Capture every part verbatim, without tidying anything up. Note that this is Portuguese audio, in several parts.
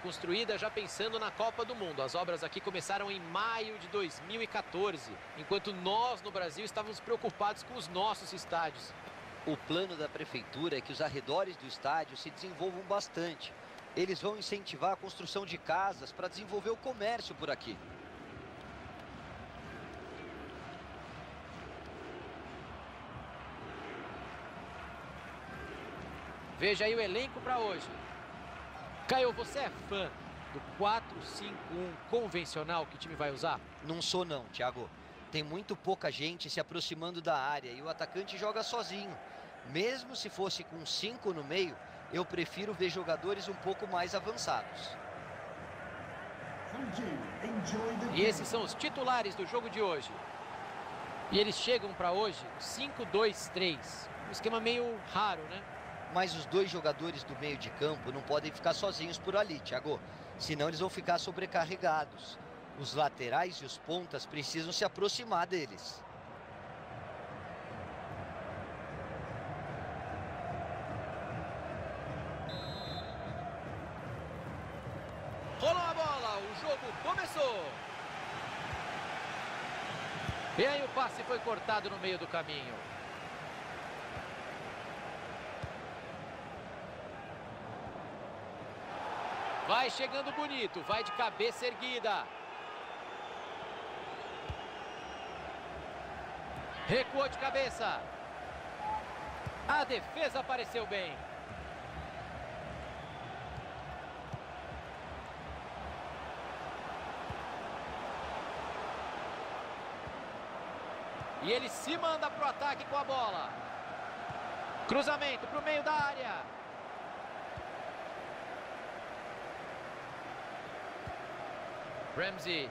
construída já pensando na Copa do Mundo. As obras aqui começaram em maio de dois mil e quatorze, enquanto nós, no Brasil, estávamos preocupados com os nossos estádios. O plano da prefeitura é que os arredores do estádio se desenvolvam bastante. Eles vão incentivar a construção de casas para desenvolver o comércio por aqui. Veja aí o elenco para hoje. Caio, você é fã do quatro cinco um convencional que o time vai usar? Não sou não, Thiago. Tem muito pouca gente se aproximando da área e o atacante joga sozinho. Mesmo se fosse com cinco no meio, eu prefiro ver jogadores um pouco mais avançados. E esses são os titulares do jogo de hoje. E eles chegam para hoje cinco dois três. Um esquema meio raro, né? Mas os dois jogadores do meio de campo não podem ficar sozinhos por ali, Thiago. Senão eles vão ficar sobrecarregados. Os laterais e os pontas precisam se aproximar deles. Rolou a bola, o jogo começou. E aí o passe foi cortado no meio do caminho. Vai chegando bonito, vai de cabeça erguida. Recuou de cabeça. A defesa apareceu bem. E ele se manda para o ataque com a bola. Cruzamento para o meio da área. Ramsey.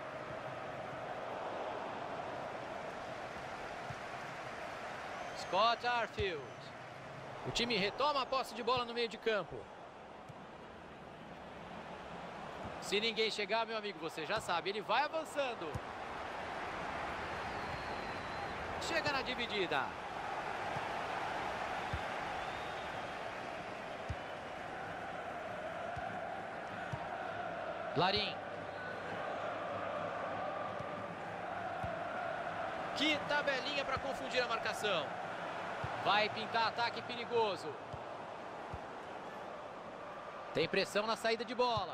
Scott Arfield. O time retoma a posse de bola no meio de campo. Se ninguém chegar, meu amigo, você já sabe, ele vai avançando. Chega na dividida. Larin. Que tabelinha para confundir a marcação. Vai pintar ataque perigoso. Tem pressão na saída de bola.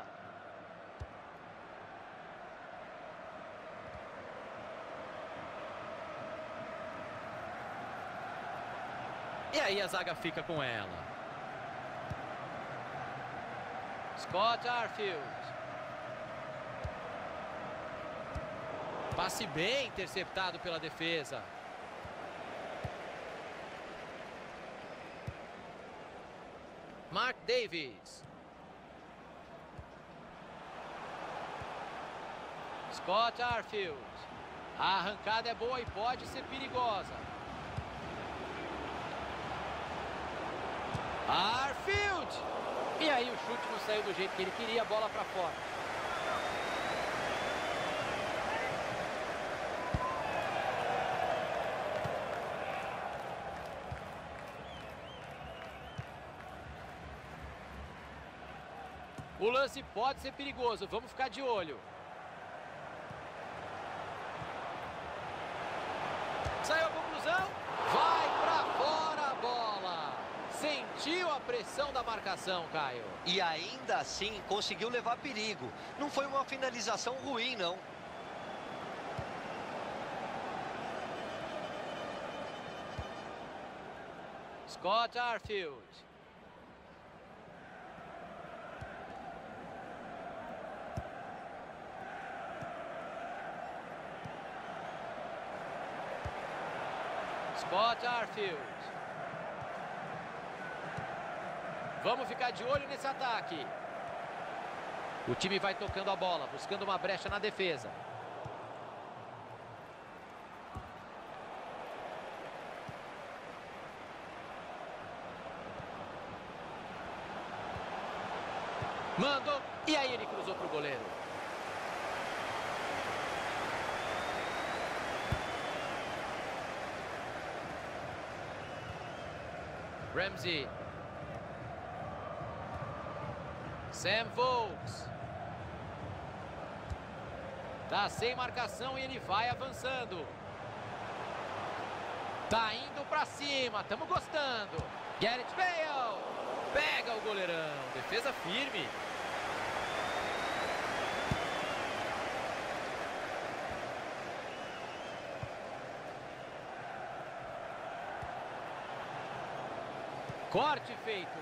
E aí a zaga fica com ela. Scott Arfield. Passe bem interceptado pela defesa. Mark Davis. Scott Arfield. A arrancada é boa e pode ser perigosa. Arfield. E aí o chute não saiu do jeito que ele queria, a bola para fora. O lance pode ser perigoso, vamos ficar de olho. Saiu a conclusão, vai pra fora a bola. Sentiu a pressão da marcação, Caio. E ainda assim conseguiu levar perigo. Não foi uma finalização ruim, não. Scott Arfield. Scott Arfield. Vamos ficar de olho nesse ataque. O time vai tocando a bola, buscando uma brecha na defesa. Mandou. E aí ele cruzou para o goleiro. Ramsey. Sam Vokes. Tá sem marcação e ele vai avançando. Tá indo pra cima, estamos gostando. Gareth Bale. Pega o goleirão, defesa firme. Corte feito.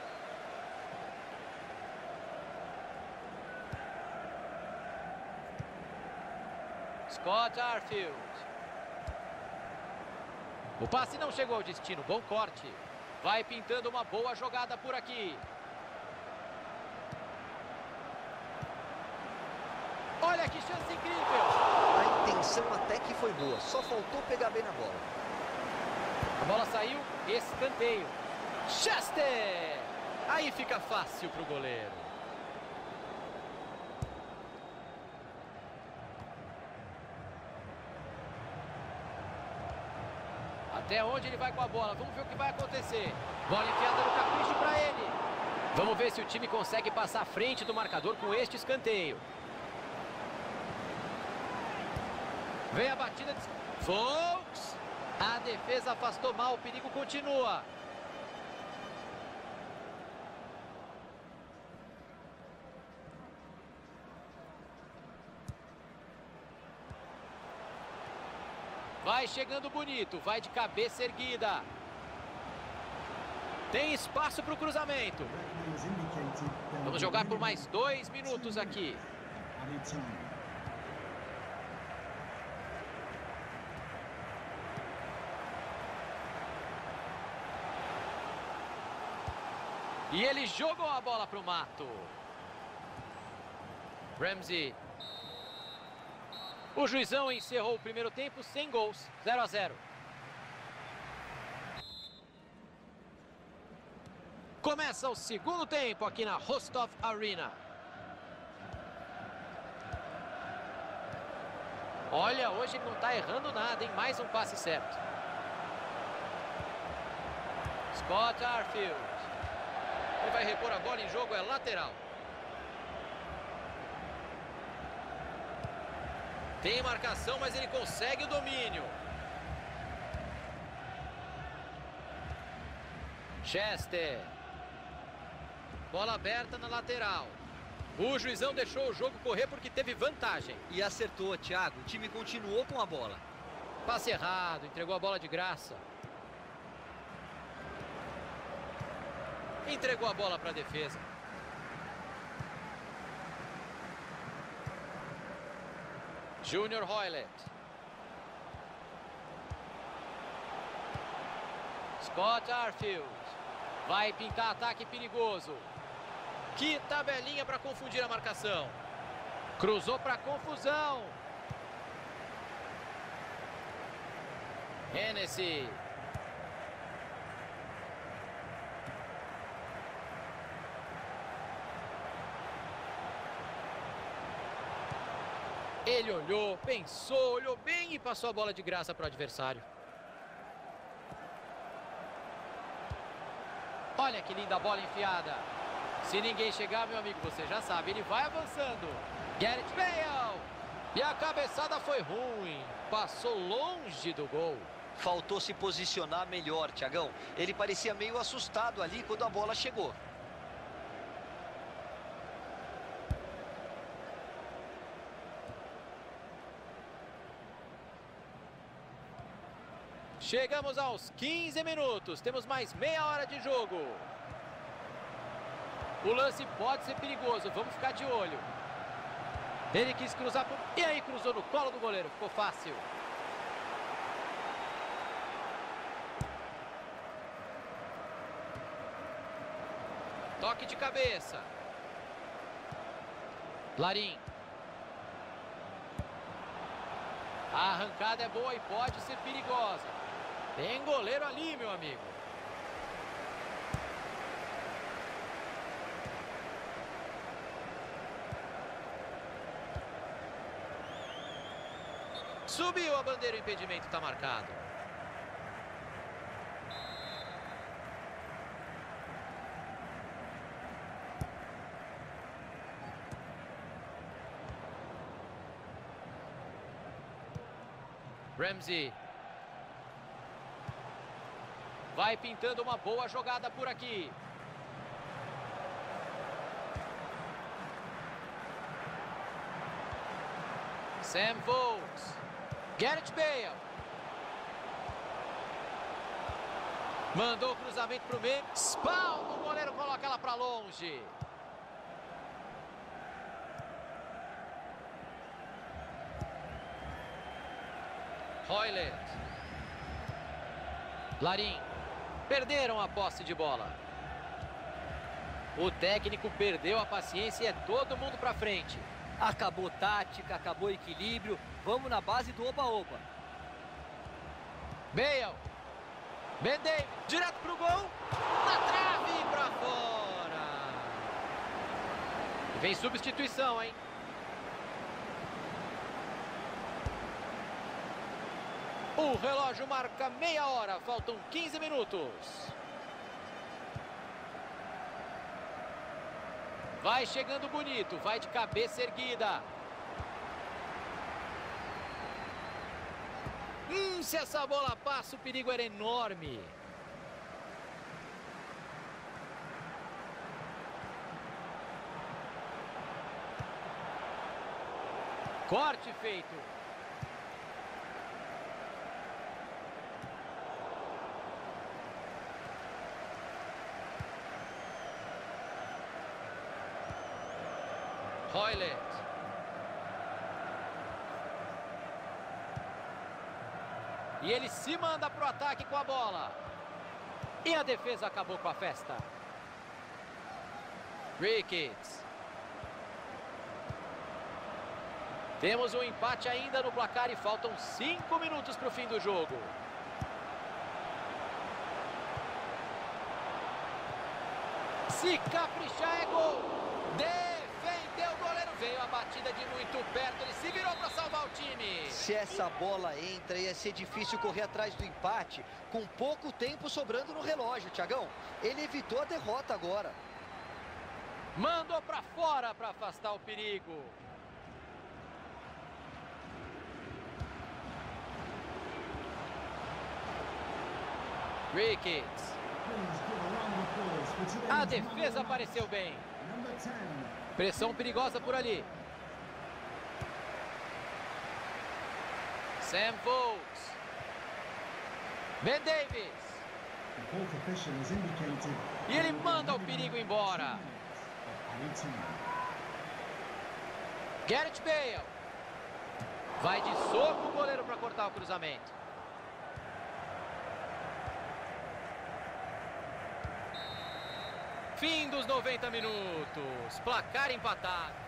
Scott Arfield. O passe não chegou ao destino, bom corte. Vai pintando uma boa jogada por aqui. Olha que chance incrível. A intenção até que foi boa, só faltou pegar bem na bola. A bola saiu, escanteio. Chester! Aí fica fácil para o goleiro. Até onde ele vai com a bola? Vamos ver o que vai acontecer. Bola enfiada no capricho para ele. Vamos ver se o time consegue passar à frente do marcador com este escanteio. Vem a batida de Vokes. A defesa afastou mal, o perigo continua. Vai chegando bonito, vai de cabeça erguida. Tem espaço para o cruzamento. Vamos jogar por mais dois minutos aqui. E eles jogam a bola para o mato. Ramsey. O juizão encerrou o primeiro tempo sem gols, zero a zero. Começa o segundo tempo aqui na Rostov Arena. Olha, hoje ele não está errando nada, hein? Mais um passe certo. Scott Arfield. Ele vai repor a bola em jogo, é lateral. Tem marcação, mas ele consegue o domínio. Chester. Bola aberta na lateral. O juizão deixou o jogo correr porque teve vantagem. E acertou, Thiago. O time continuou com a bola. Passe errado, entregou a bola de graça. Entregou a bola para a defesa. Junior Hoylett. Scott Arfield. Vai pintar ataque perigoso. Que tabelinha para confundir a marcação. Cruzou para confusão. Hennessy. Ele olhou, pensou, olhou bem e passou a bola de graça para o adversário. Olha que linda bola enfiada. Se ninguém chegar, meu amigo, você já sabe, ele vai avançando. Gareth Bale. E a cabeçada foi ruim. Passou longe do gol. Faltou se posicionar melhor, Thiagão. Ele parecia meio assustado ali quando a bola chegou. Chegamos aos quinze minutos. Temos mais meia hora de jogo. O lance pode ser perigoso. Vamos ficar de olho. Ele quis cruzar. Por... E aí cruzou no colo do goleiro. Ficou fácil. Toque de cabeça. Larin. A arrancada é boa e pode ser perigosa. Tem goleiro ali, meu amigo. Subiu a bandeira, o impedimento está marcado. Ramsey. Vai pintando uma boa jogada por aqui. Sam Vokes. Gareth Bale. Mandou o cruzamento para o meio. Spalma, o goleiro coloca ela para longe. Hoylett. Larin. Perderam a posse de bola. O técnico perdeu a paciência e é todo mundo para frente. Acabou tática, acabou equilíbrio. Vamos na base do oba-oba. Bale. Ben Davies. Direto pro gol. Na trave e pra fora. Vem substituição, hein? O relógio marca meia hora. Faltam quinze minutos. Vai chegando bonito. Vai de cabeça erguida. Hum, se essa bola passa, o perigo era enorme. Corte feito. Hoylett. E ele se manda para o ataque com a bola. E a defesa acabou com a festa. Ricketts. Temos um empate ainda no placar e faltam cinco minutos para o fim do jogo. Se caprichar é gol. Defendeu o goleiro. Veio a batida de muito perto. Ele se virou para salvar o time. Se essa bola entra, ia ser difícil correr atrás do empate com pouco tempo sobrando no relógio, Thiagão. Ele evitou a derrota agora. Mandou para fora para afastar o perigo. Ricketts. A defesa apareceu bem. Pressão perigosa por ali. Sam Vokes. Ben Davies. E ele manda o perigo embora. Gareth Bale. Vai de soco o goleiro para cortar o cruzamento. Fim dos noventa minutos. Placar empatado.